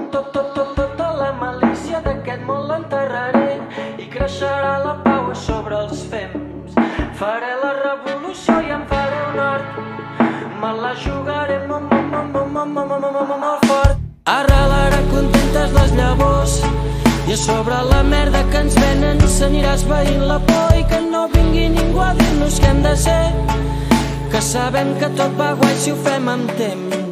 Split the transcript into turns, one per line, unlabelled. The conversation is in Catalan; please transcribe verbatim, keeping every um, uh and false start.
tot, tot, tot, tota la malícia d'aquest món l'enterraré i creixerà la pau a sobre els fems. Faré la revolució i em faré un hort, me la jugaré molt, molt, molt, molt, molt, molt, molt, molt fort. Arrelarà contentes les llavors i a sobre la merda que ens venen s'anirà esvaint la por i que no vingui ningú a dir-nos què hem de ser, que sabem que tot va guai si ho fem amb temps.